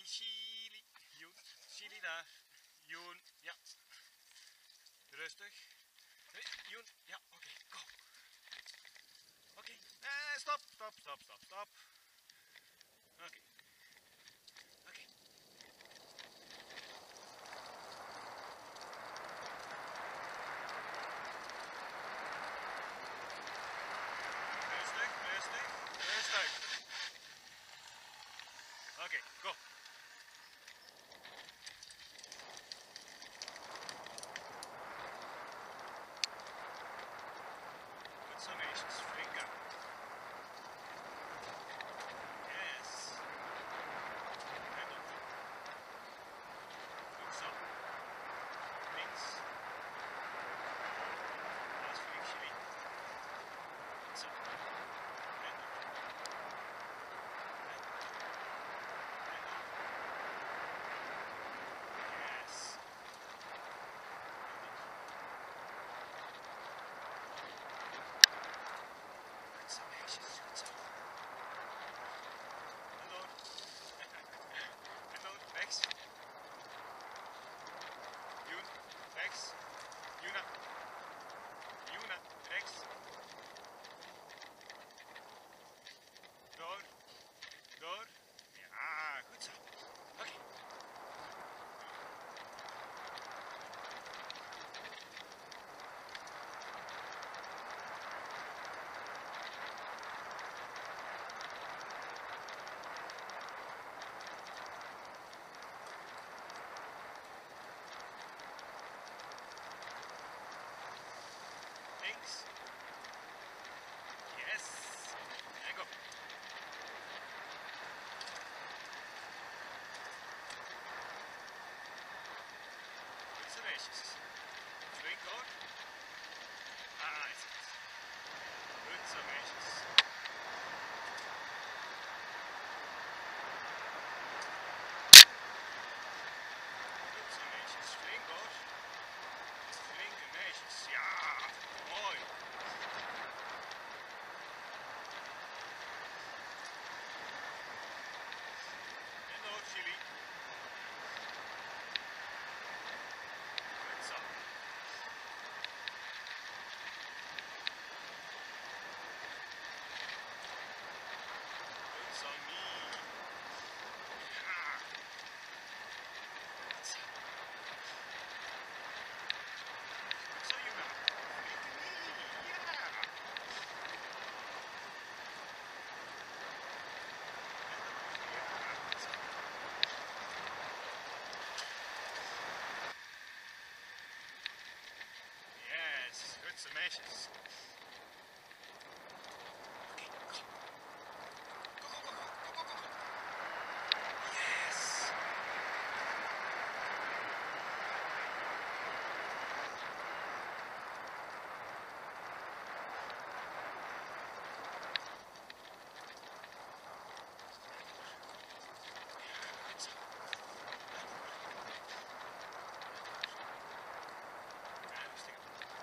Chili. Joen. Chili daar. Joen. Ja. Rustig. Nee, Joen. Ja, oké. Go. Oké. Stop. Stop. Stop. Stop. Stop. Oké. Oké. Rustig. Rustig. Rustig. Oké, go. Goed zo meisjes, flink aan. Yes. En op. Goed zo. Links. Dat is flink Chili. Goed zo. En op. En op. Yes. Goed zo meisjes, goed zo. En door. En door, rechts. Joen, rechts. Juna. Juna, rechts. Door. Door. Ja, goed zo. Oké. Links. Yes. En go. Goed zo meisjes. Flink hoor. Ah, is het. Goed zo meisjes. Goed zo meisjes. Flink hoor. Flinke meisjes. Ja, mooi. En door Chili. Goed zo. Goed zo nie. Ja. Goed zo. Goed zo Juna. Flinke nie. Ja. Yes, goed zo meisjes. Oké, go. Go, go, go, go, go, go, go, go. Yes. Goed zo. Ja, rustig.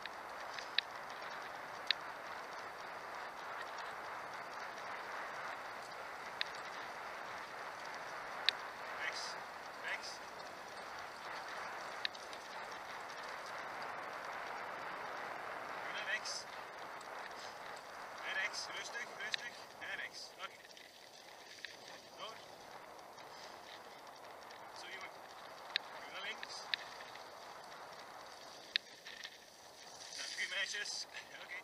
Rechts. Rechts. Juna rechts. En rechts. Rustig, rustig. En rechts. Oké. Door. Zo Juna. Juna links. Dank u meisjes. Oké.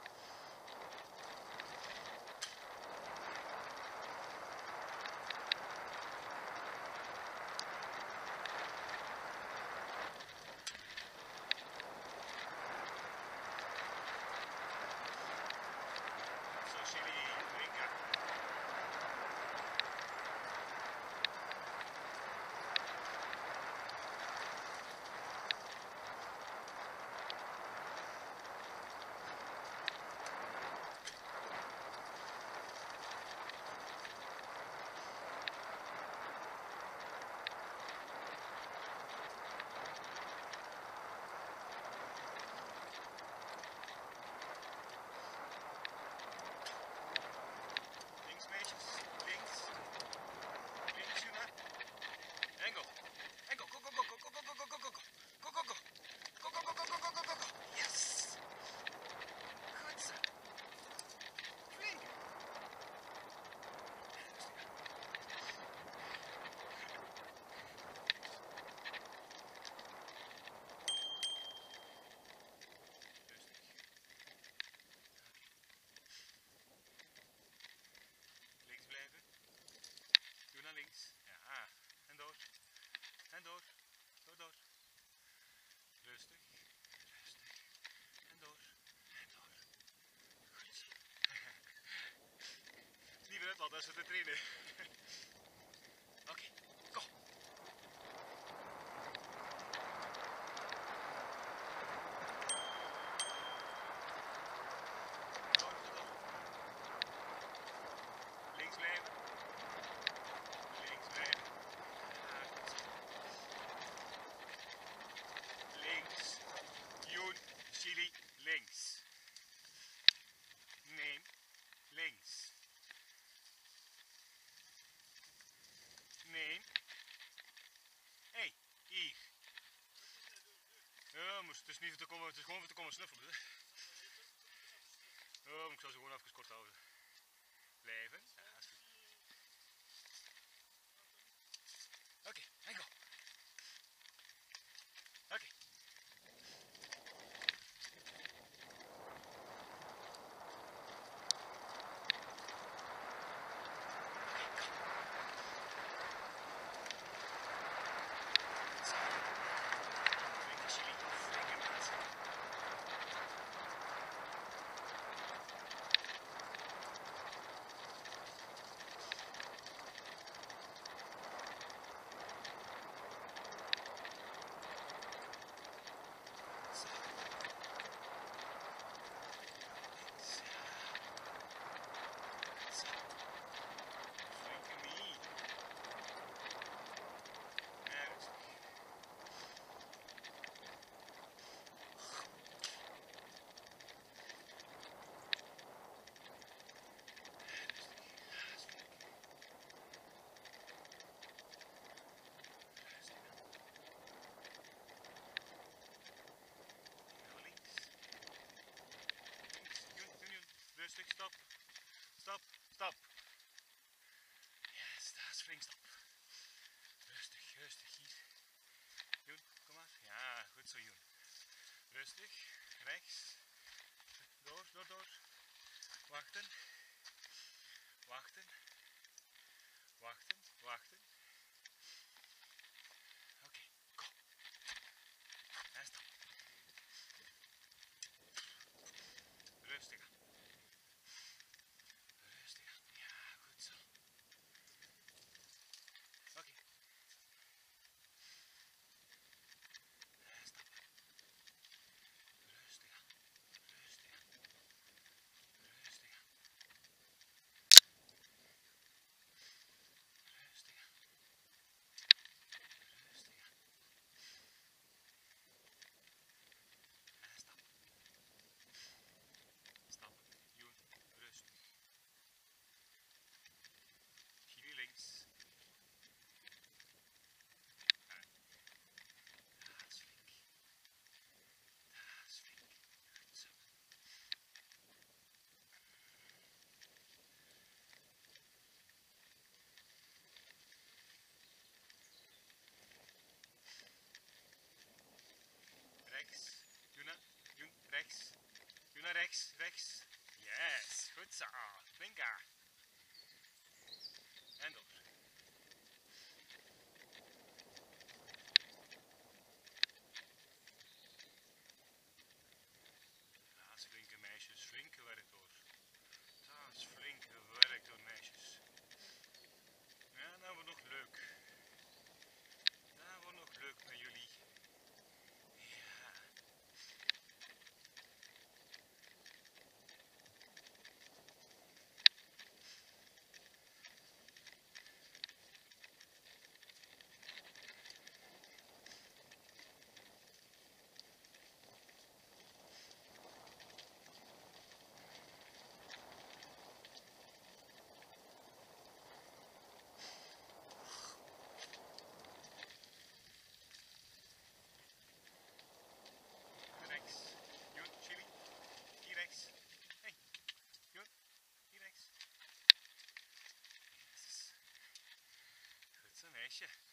Zo Chili, flink aan. ze te trainen. Oké, go. Links blijven. Links blijven. Links. Joen, Chili, links. Neem, links. Neem. Hé, hier. Ja, maar het is niet te komen, het is gewoon voor te komen snuffelen. Oh, maar ik zal ze gewoon even kort houden. Blijven. Ja, dat is goed. Oké, en go. Oké. Rustig, stop. Stop, stop. Yes, dat is flink stop. Rustig, rustig, hier. Joen, kom maar. Ja, goed zo, Joen. Rustig, rechts. Door, door, door. Wachten. Wachten. Wachten, wachten. Oké, kom. En stop. Rustig aan. Rustig aan. Ja, goed zo. Oké. En stop. Rustig aan. Rustig aan. Rustig aan. Rustig aan. Rustig aan. En stap. Stap. Joen, rustig. Chili links. Dat is flink. Dat is flink. Goed zo. Rechts. Juna. Joen, rechts. Juna, rechts. Rechts. Yes. Goed zo. Flinka. En door. Dat is flinke meisjes. Flinke werk door. Dat is flinke werk door meisjes. Ja, dat wordt nog leuk. Dat wordt nog leuk met jullie. Ja. Rechts. Joen, Chili. Hier rechts. Hey. Joen, hier rechts. Yes. Goed zo, meisje.